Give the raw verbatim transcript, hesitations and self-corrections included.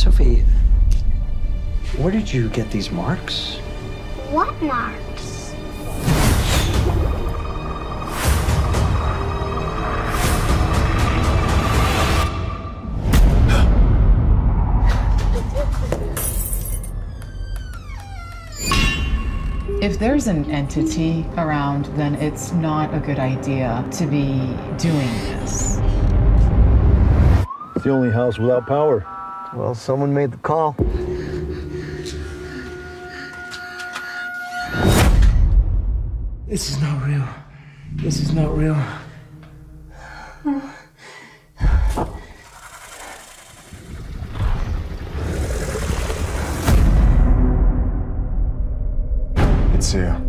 Sophie, where did you get these marks? What marks? If there's an entity around, then it's not a good idea to be doing this. It's the only house without power. Well, someone made the call. This is not real. This is not real. It's here.